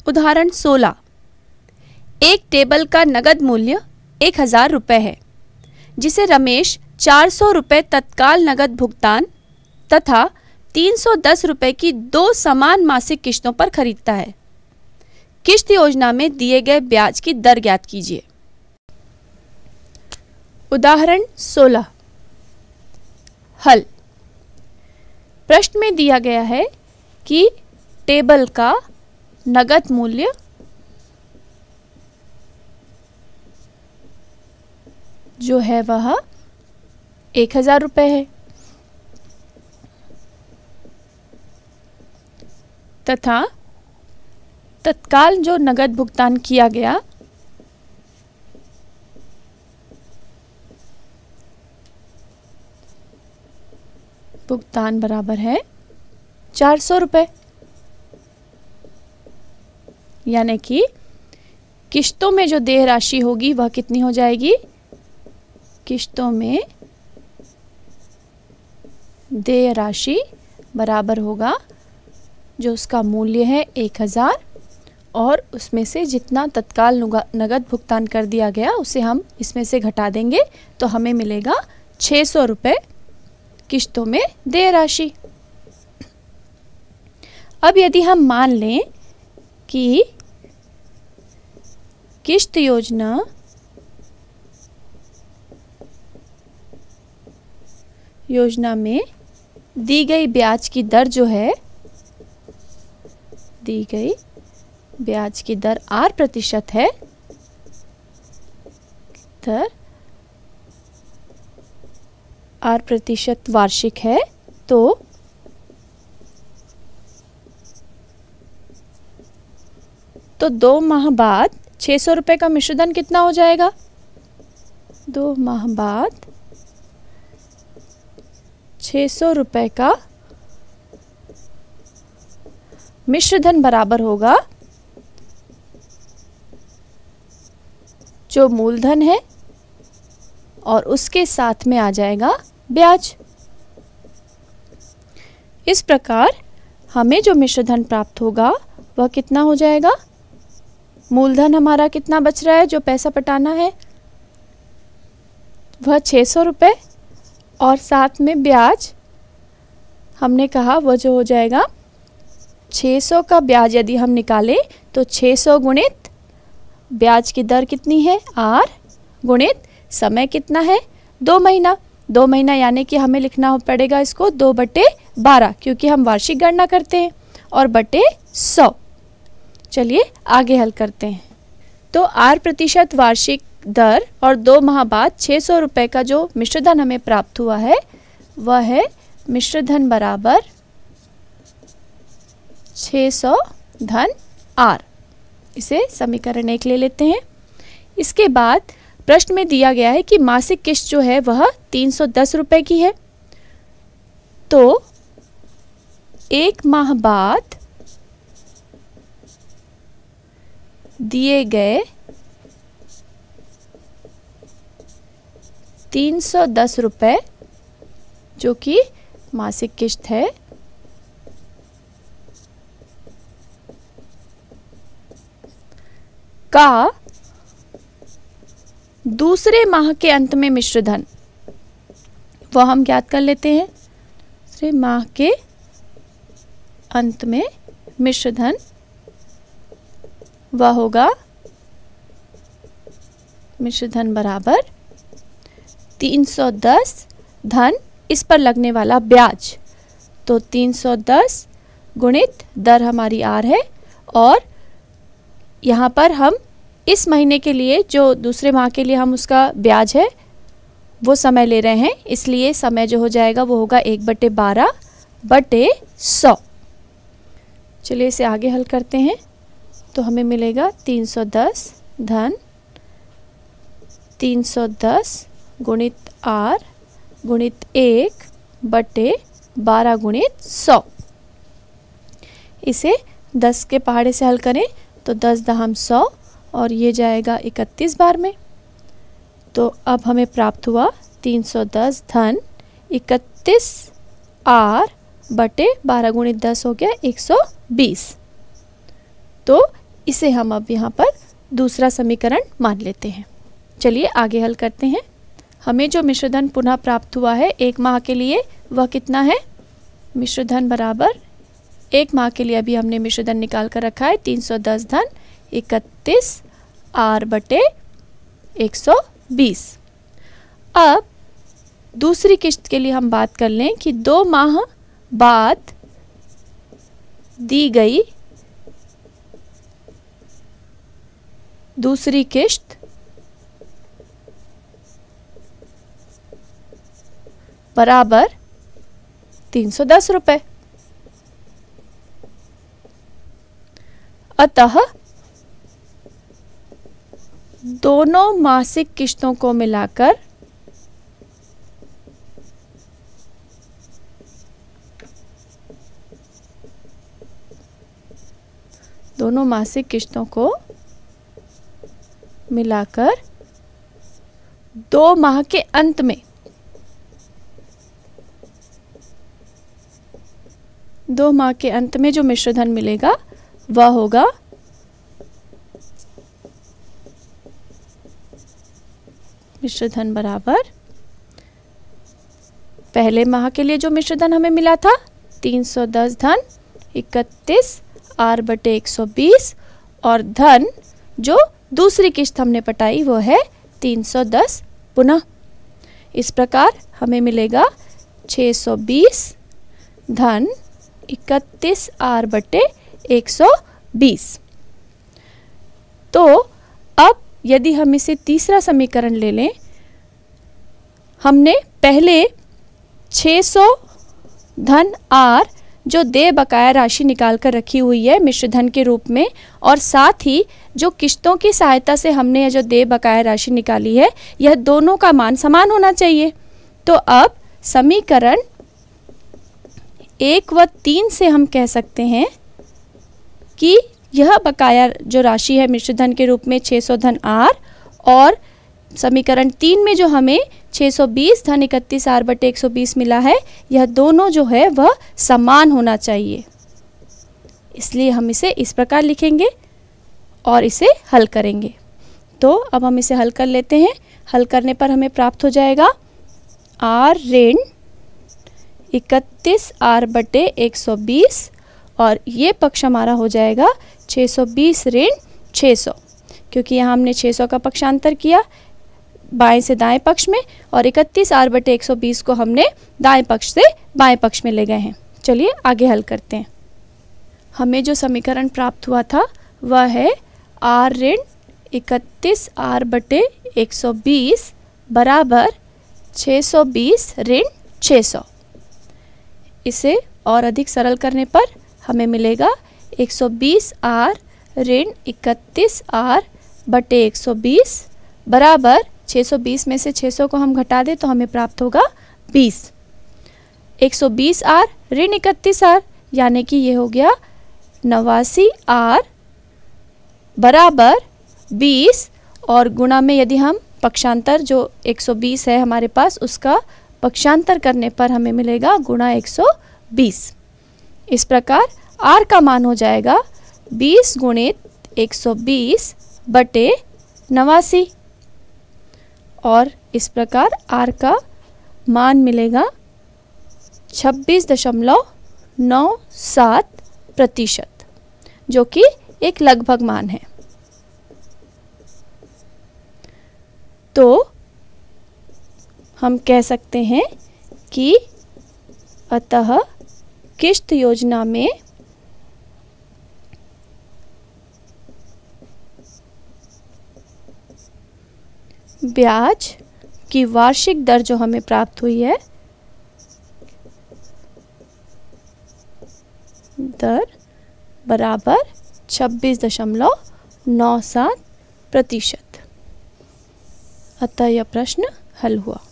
उदाहरण 16। एक टेबल का नगद मूल्य 1000 रुपये है, जिसे रमेश 400 रुपये तत्काल नगद भुगतान तथा 310 रुपये की 2 समान मासिक किश्तों पर खरीदता है। किश्त योजना में दिए गए ब्याज की दर ज्ञात कीजिए। उदाहरण 16। हल। प्रश्न में दिया गया है कि टेबल का नगद मूल्य जो है वह 1000 रुपये है तथा तत्काल जो नगद भुगतान किया गया भुगतान बराबर है 400 रुपये, यानी कि किश्तों में जो देय राशि होगी वह कितनी हो जाएगी? किश्तों में देय राशि बराबर होगा जो उसका मूल्य है 1000 और उसमें से जितना तत्काल नगद भुगतान कर दिया गया उसे हम इसमें से घटा देंगे तो हमें मिलेगा 600 रुपये किश्तों में देय राशि। अब यदि हम मान लें कि किश्त योजना में दी गई ब्याज की दर जो है, दी गई ब्याज की दर 8% है, दर 8% वार्षिक है, तो तो 2 माह बाद 600 रुपये का मिश्रधन कितना हो जाएगा? 2 माह बाद 600 रुपये का मिश्रधन बराबर होगा जो मूलधन है और उसके साथ में आ जाएगा ब्याज। इस प्रकार हमें जो मिश्रधन प्राप्त होगा वह कितना हो जाएगा? मूलधन हमारा कितना बच रहा है जो पैसा पटाना है, वह 600 रुपये और साथ में ब्याज हमने कहा वह जो हो जाएगा 600 का ब्याज यदि हम निकालें तो 600 गुणित ब्याज की दर कितनी है? R गुणित समय कितना है? 2 महीना। 2 महीना यानी कि हमें लिखना पड़ेगा इसको 2/12 क्योंकि हम वार्षिक गणना करते हैं और बटे 100। चलिए आगे हल करते हैं। तो 8% वार्षिक दर और 2 माह बाद 600 रुपये का जो मिश्रधन हमें प्राप्त हुआ है वह है मिश्रधन बराबर 600 धन R। इसे समीकरण 1 ले लेते हैं। इसके बाद प्रश्न में दिया गया है कि मासिक किश्त जो है वह 310 रुपये की है, तो 1 माह बाद दिए गए 310 रुपये जो कि मासिक किश्त है का दूसरे माह के अंत में मिश्रधन वह हम ज्ञात कर लेते हैं। दूसरे माह के अंत में मिश्रधन वह होगा मिश्रधन बराबर 310 धन इस पर लगने वाला ब्याज, तो 310 गुणित दर हमारी R है और यहाँ पर हम इस महीने के लिए जो दूसरे माह के लिए हम उसका ब्याज है वो समय ले रहे हैं, इसलिए समय जो हो जाएगा वो होगा 1/12/100। चलिए इसे आगे हल करते हैं तो हमें मिलेगा 310 धन 310 गुणित R गुणित 1/12 गुणित 100। इसे 10 के पहाड़े से हल करें तो 10 दहम 100 और ये जाएगा 31 बार में, तो अब हमें प्राप्त हुआ 310 धन 31 R/12 गुणित 10 हो गया 120। तो इसे हम अब यहाँ पर दूसरा समीकरण मान लेते हैं। चलिए आगे हल करते हैं। हमें जो मिश्रधन पुनः प्राप्त हुआ है 1 माह के लिए, वह कितना है? मिश्रधन बराबर 1 माह के लिए अभी हमने मिश्रधन निकाल कर रखा है 310 धन 31 R बटे 120। अब दूसरी किश्त के लिए हम बात कर लें कि 2 माह बाद दी गई दूसरी किश्त बराबर 310 रुपए। अतः दोनों मासिक किश्तों को मिलाकर दोनों मासिक किश्तों को मिलाकर 2 माह के अंत में 2 माह के अंत में जो मिश्रधन मिलेगा वह होगा मिश्रधन बराबर पहले माह के लिए जो मिश्रधन हमें मिला था 310 धन 31 R बटे 120 और धन जो दूसरी किश्त हमने पटाई वो है 310 पुनः। इस प्रकार हमें मिलेगा 620 धन 31 R बटे 120। तो अब यदि हम इसे तीसरा समीकरण ले लें, हमने पहले 600 धन R जो देय बकाया राशि निकाल कर रखी हुई है मिश्रधन के रूप में, और साथ ही जो किश्तों की सहायता से हमने जो देय बकाया राशि निकाली है, यह दोनों का मान समान होना चाहिए। तो अब समीकरण 1 व 3 से हम कह सकते हैं कि यह बकाया जो राशि है मिश्रधन के रूप में 600 धन R, और समीकरण 3 में जो हमें 620 धन 31 R बटे 120 मिला है, यह दोनों जो है वह समान होना चाहिए। इसलिए हम इसे इस प्रकार लिखेंगे और इसे हल करेंगे। तो अब हम इसे हल कर लेते हैं। हल करने पर हमें प्राप्त हो जाएगा R ऋण 31 R बटे 120 और ये पक्ष हमारा हो जाएगा 620 ऋण 600, क्योंकि यहाँ हमने 600 का पक्षांतर किया बाएं से दाएं पक्ष में, और 31 R बटे 120 को हमने दाएं पक्ष से बाएं पक्ष में ले गए हैं। चलिए आगे हल करते हैं। हमें जो समीकरण प्राप्त हुआ था वह है R ऋण 31 R बटे 120 बराबर 620 ऋण 600। इसे और अधिक सरल करने पर हमें मिलेगा 120 R ऋण 31 R बटे 120 बराबर 620 में से 600 को हम घटा दें तो हमें प्राप्त होगा 20। 120 R ऋण 31 R यानी कि ये हो गया 89 R बराबर 20, और गुणा में यदि हम पक्षांतर जो 120 है हमारे पास उसका पक्षांतर करने पर हमें मिलेगा गुणा 120। इस प्रकार R का मान हो जाएगा 20 गुणित 120 बटे 89, और इस प्रकार R का मान मिलेगा 26.97%, जो कि एक लगभग मान है। तो हम कह सकते हैं कि अतः किश्त योजना में ब्याज की वार्षिक दर जो हमें प्राप्त हुई है, दर बराबर 26.97%। अतः यह प्रश्न हल हुआ।